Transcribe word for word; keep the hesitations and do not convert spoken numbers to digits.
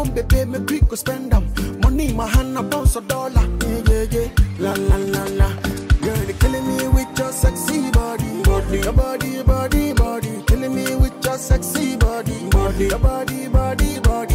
come, baby, me quick go spend them. Money in my hand, I bounce a dollar. Yeah, yeah, yeah. La la la la. Girl, you're killing me with your sexy body, body, your body, body, body. Killing me with your sexy body, body, your body, body, body.